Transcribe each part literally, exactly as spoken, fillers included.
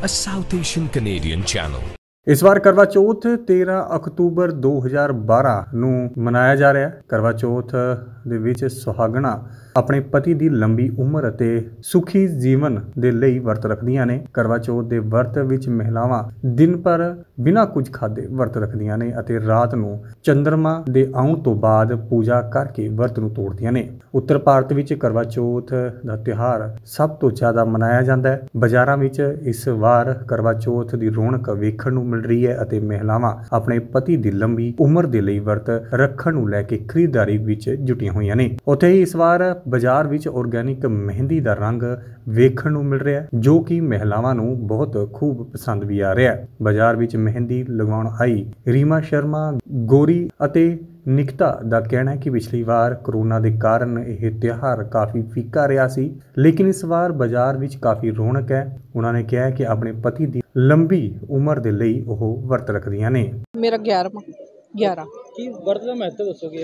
a South Asian Canadian channel. इस बार करवा चौथ तेरह अक्तूबर दो हज़ार बारह ਨੂੰ ਮਨਾਇਆ ਜਾ ਰਿਹਾ ਹੈ। ਕਰਵਾ ਚੌਥ ਦੇ ਵਿੱਚ ਸੁਹਾਗਣਾ ਆਪਣੇ ਪਤੀ ਦੀ ਲੰਬੀ ਉਮਰ ਅਤੇ ਸੁਖੀ ਜੀਵਨ ਦੇ ਲਈ ਵਰਤ ਰੱਖਦੀਆਂ ਨੇ। ਕਰਵਾ ਚੌਥ ਦੇ ਵਰਤ ਵਿੱਚ ਮਹਿਲਾਵਾਂ ਦਿਨ ਭਰ ਬਿਨਾਂ ਕੁਝ ਖਾਦੇ ਵਰਤ ਰੱਖਦੀਆਂ ਨੇ ਅਤੇ ਰਾਤ ਨੂੰ ਚੰਦਰਮਾ ਦੇ ਆਉਣ ਤੋਂ ਬਾਅਦ ਪੂਜਾ ਕਰਕੇ ਵਰਤ ਨੂੰ ਤੋੜਦੀਆਂ ਨੇ। ਉੱਤਰ ਭਾਰਤ ਵਿੱਚ ਕਰਵਾ ਚੌਥ ਦਾ ਤਿਉਹਾਰ ਸਭ ਤੋਂ ਜ਼ਿਆਦਾ ਮਨਾਇਆ ਜਾਂਦਾ ਹੈ। ਬਾਜ਼ਾਰਾਂ ਵਿੱਚ ਇਸ ਵਾਰ ਕਰਵਾ ਚੌਥ ਦੀ ਰੌਣਕ ਵੇਖਣ ਨੂੰ ਮਿਲ ਰਹੀ ਹੈ ਅਤੇ ਮਹਿਲਾਵਾਂ ਆਪਣੇ ਪਤੀ ਦੀ ਲੰਬੀ ਉਮਰ ਦੇ ਲਈ ਵਰਤ ਰੱਖਣ ਨੂੰ ਲੈ ਕੇ ਖਰੀਦਦਾਰੀ ਵਿੱਚ ਜੁਟੀਆਂ ਹੋਈਆਂ ਨੇ। ਉੱਥੇ ਹੀ ਇਸ ਵਾਰ ਬਾਜ਼ਾਰ ਵਿੱਚ ਆਰਗੈਨਿਕ ਮਹਿੰਦੀ ਦਾ ਰੰਗ ਵੇਖਣ ਨੂੰ ਮਿਲ ਰਿਹਾ ਹੈ ਜੋ ਕਿ ਮਹਿਲਾਵਾਂ ਨੂੰ ਬਹੁਤ ਖੂਬ ਪਸੰਦ ਵੀ ਆ ਰਿਹਾ ਹੈ। ਬਾਜ਼ਾਰ ਵਿੱਚ ਮਹਿੰਦੀ ਲਗਾਉਣ ਆਈ ਰੀਮਾ ਸ਼ਰਮਾ, ਗੋਰੀ ਅਤੇ ਨਿਕਤਾ ਦਾ ਕਹਿਣਾ ਹੈ ਕਿ ਪਿਛਲੀ ਵਾਰ ਕੋਰੋਨਾ ਦੇ ਕਾਰਨ ਇਹ ਤਿਉਹਾਰ ਕਾਫੀ ਫੀਕਾ ਰਿਹਾ ਸੀ, ਲੇਕਿਨ ਇਸ ਵਾਰ ਬਾਜ਼ਾਰ ਵਿੱਚ ਕਾਫੀ ਰੌਣਕ ਹੈ। ਉਹਨਾਂ ਨੇ ਕਿਹਾ ਕਿ ਆਪਣੇ ਪਤੀ ਦੀ ਲੰਬੀ ਉਮਰ ਦੇ ਲਈ ਉਹ ਵਰਤ ਰੱਖਦੀਆਂ ਨੇ। ਮੇਰਾ ਗਿਆਰਵਾਂ ਗਿਆਰਾਂ ਕੀ ਵਰਤ ਦਾ ਮਹੱਤਵ ਦੱਸੋਗੇ?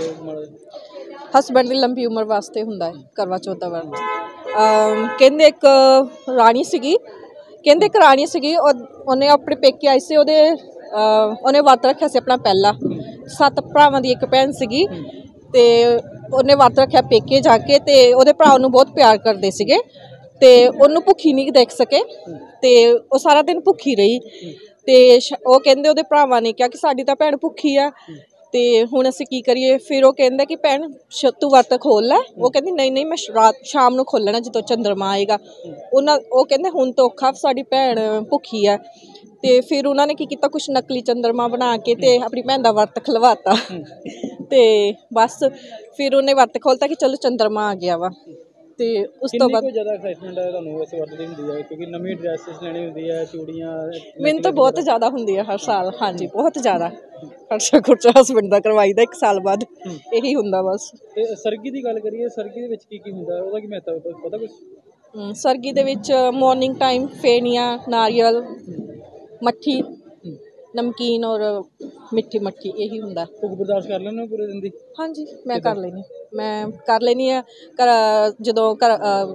ਹਸਬੈਂਡ ਦੀ ਲੰਬੀ ਉਮਰ ਵਾਸਤੇ ਹੁੰਦਾ ਹੈ ਕਰਵਾ ਚੌਥ ਦਾ ਵਰਤ। ਕਹਿੰਦੇ ਇੱਕ ਰਾਣੀ ਸੀਗੀ ਕਹਿੰਦੇ ਇੱਕ ਰਾਣੀ ਸੀਗੀ ਉਹਨੇ ਆਪਣੇ ਪੇਕੇ ਆਈ ਸੀ, ਉਹਦੇ ਉਹਨੇ ਵਰਤ ਰੱਖਿਆ ਸੀ ਆਪਣਾ ਪਹਿਲਾ। ਸੱਤ ਭਰਾਵਾਂ ਦੀ ਇੱਕ ਭੈਣ ਸੀਗੀ ਤੇ ਉਹਨੇ ਵਰਤ ਰੱਖਿਆ ਪੇਕੇ ਜਾ ਕੇ, ਤੇ ਉਹਦੇ ਭਰਾ ਉਹਨੂੰ ਬਹੁਤ ਪਿਆਰ ਕਰਦੇ ਸੀਗੇ ਤੇ ਉਹਨੂੰ ਭੁੱਖੀ ਨਹੀਂ ਦੇਖ ਸਕੇ ਤੇ ਉਹ ਸਾਰਾ ਦਿਨ ਭੁੱਖੀ ਰਹੀ। ਤੇ ਉਹ ਕਹਿੰਦੇ ਉਹਦੇ ਭਰਾਵਾਂ ਨੇ ਕਿਹਾ ਕਿ ਸਾਡੀ ਤਾਂ ਭੈਣ ਭੁੱਖੀ ਆ ਤੇ ਹੁਣ ਅਸੀਂ ਕੀ ਕਰੀਏ। ਫਿਰ ਉਹ ਕਹਿੰਦਾ ਕਿ ਭੈਣ ਤੂੰ ਵਰਤ ਖੋਲ ਲੈ। ਉਹ ਕਹਿੰਦੀ ਨਹੀਂ ਨਹੀਂ ਮੈਂ ਰਾਤ ਸ਼ਾਮ ਨੂੰ ਖੋਲਣਾ ਜਦੋਂ ਚੰਦਰਮਾ ਆਏਗਾ। ਉਹਨਾਂ ਉਹ ਕਹਿੰਦੇ ਹੁਣ ਤਾਂ ਔਖਾ, ਸਾਡੀ ਭੈਣ ਭੁੱਖੀ ਆ। ਤੇ ਫਿਰ ਉਹਨਾਂ ਨੇ ਕੀ ਕੀਤਾ, ਕੁਛ ਨਕਲੀ ਚੰਦਰਮਾ ਬਣਾ ਕੇ ਤੇ ਆਪਣੀ ਭੈਣ ਦਾ ਵਰਤ ਖਲਵਾਤਾ ਤੇ ਬਸ ਫਿਰ ਉਹਨੇ ਵਰਤ ਖੋਲਤਾ ਕਿ ਚਲੋ ਚੰਦਰਮਾ ਆ ਗਿਆ ਵਾ। ਤੇ ਉਸ ਤੋਂ ਬਾਅਦ ਜ਼ਿਆਦਾ ਐਕਸਾਈਟਮੈਂਟ ਹੈ ਤੁਹਾਨੂੰ ਇਸ ਵਰਤ ਦੀ ਹੁੰਦੀ ਹੈ ਕਿਉਂਕਿ ਨਵੀਂ ਡਰੈਸਿਸ ਲੈਣੀ ਹੁੰਦੀ ਹੈ, ਚੂੜੀਆਂ? ਮੈਨੂੰ ਤਾਂ ਬਹੁਤ ਜ਼ਿਆਦਾ ਹੁੰਦੀ ਹੈ ਹਰ ਸਾਲ। ਹਾਂਜੀ ਬਹੁਤ ਜ਼ਿਆਦਾ ਖਰਚਾ ਖੁਰਚਾ ਹਸਬੈਂਡ ਦਾ ਕਰਵਾਈਦਾ ਇੱਕ ਸਾਲ ਬਾਅਦ, ਇਹੀ ਹੁੰਦਾ ਬਸ। ਤੇ ਸਰਗੀ ਦੀ ਗੱਲ ਕਰੀਏ, ਸਰਗੀ ਦੇ ਵਿੱਚ ਕੀ ਕੀ ਹੁੰਦਾ, ਉਹਦਾ ਕੀ ਮਹੱਤਵ ਪਤਾ ਕੁਛ? ਸਰਗੀ ਦੇ ਵਿੱਚ ਮੋਰਨਿੰਗ ਟਾਈਮ ਫੇਨੀਆਂ, ਨਾਰੀਅਲ, ਮੱਠੀ, ਨਮਕੀਨ ਔਰ ਮਿੱਠੀ ਮੱਠੀ, ਇਹੀ ਹੁੰਦਾ। ਭੁੱਖ ਬਰਦਾਸ਼ਤ ਕਰ ਲੈਂਦੇ ਹੋ ਪੂਰੇ ਦਿਨ ਦੀ? ਹਾਂਜੀ ਮੈਂ ਕਰ ਲੈਂਦੀ ਮੈਂ ਕਰ ਲੈਂਦੀ ਹਾਂ। ਕਰ ਜਦੋਂ ਕਰ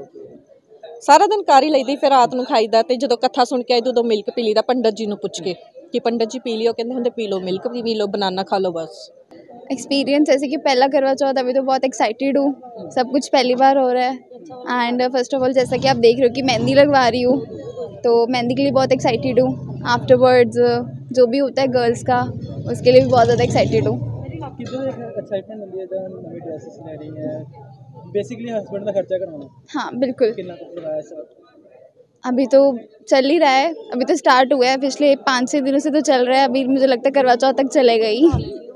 ਸਾਰਾ ਦਿਨ ਕਰ ਹੀ ਲਈਦੀ, ਫਿਰ ਰਾਤ ਨੂੰ ਖਾਈਦਾ। ਤੇ ਜਦੋਂ ਕਥਾ ਸੁਣ ਕੇ ਆਈ ਉਦੋਂ ਮਿਲਕ ਪੀ ਲਈਦਾ ਪੰਡਤ ਜੀ ਨੂੰ ਪੁੱਛ ਕੇ ਕਿ ਪੰਡਤ ਜੀ ਪੀ ਲਿਓ, ਕਹਿੰਦੇ ਹੁੰਦੇ पी लो मिल्क भी पी लो, बनाना खा लो बस। एक्सपीरियंस जैसे कि पहला करवा चौथ, अभी तो बहुत एक्साइटेड हूँ, सब कुछ पहली बार हो रहा है। एंड फर्स्ट ऑफ ऑल जैसा कि आप देख रहे हो कि मेहंदी लगवा रही हूँ, तो मेहंदी के लिए बहुत एक्साइटेड हूँ। आफ्टरवर्ड्स जो भी होता है गर्ल्स का, उसके लिए भी बहुत ज़्यादा एक्साइटेड हूँ। एक्साइटमेंट होती है जब नई ड्रेसेस ले रही है, बेसिकली हस्बैंड का खर्चा कराना? हाँ बिल्कुल। कितना करवाया सर? अभी तो चल ही रहा है, अभी तो स्टार्ट हुआ है, पिछले पाँच छः दिनों से तो चल रहा है। अभी मुझे लगता है करवा चौथ तक चलेगा ही।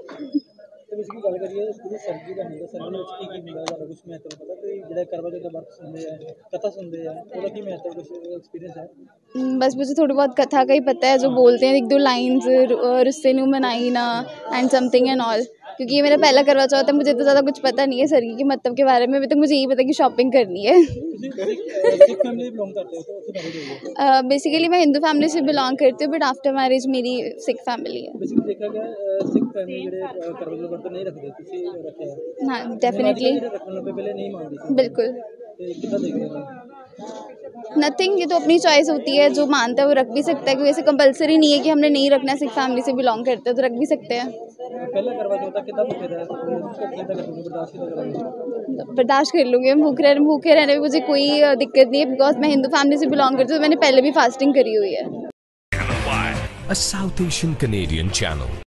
इसकी गल करिए पूरी सर्दी का ਹੁੰਦਾ, सर्दी ਵਿੱਚ ਕੀ ਕੀ ਹੁੰਦਾ ਜ਼ਿਆਦਾ ਕੁਝ ਮਹੱਤਵ ਪਤਾ ਕਿ ਜਿਹੜਾ ਕਰਵਾ ਚੌਥ ਦਾ ਵਰਤ ਸੁਣਦੇ ਆ, ਕਥਾ ਸੁਣਦੇ ਆ, ਉਹਦਾ ਕੀ ਮਹੱਤਵ ਕੁਝ एक्सपीरियंस है? बस मुझे थोड़ी बहुत कथा का ही पता है, जो बोलते हैं एक दो लाइन्स, रुस्से नू मनाई ना एंड समथिंग एंड ऑल, क्योंकि ये मेरा पहला करवा चौथ है। मुझे तो ज़्यादा कुछ पता नहीं है सरगी के मतलब के बारे में। अभी तक मुझे यही पता कि शॉपिंग करनी है। बेसिकली मैं हिंदू फैमिली से बिलोंग करती हूँ, बट आफ्टर मैरिज मेरी सिख फैमिली है। हाँ डेफिनेटली बिल्कुल। नथिंग, ये तो अपनी चॉइस होती है, जो मानता है वो रख भी सकता है, क्योंकि ऐसे कंपलसरी नहीं है कि हमने नहीं रखना। सिख फैमिली से बिलोंग करते हैं तो रख भी सकते हैं। बर्दाश्त कर लूँगी मैं, भूखे रहने भूखे रहने में मुझे कोई दिक्कत नहीं है, बिकॉज मैं हिंदू फैमिली से बिलोंग करती हूँ, तो मैंने पहले भी फास्टिंग करी हुई है। A South Asian Canadian channel.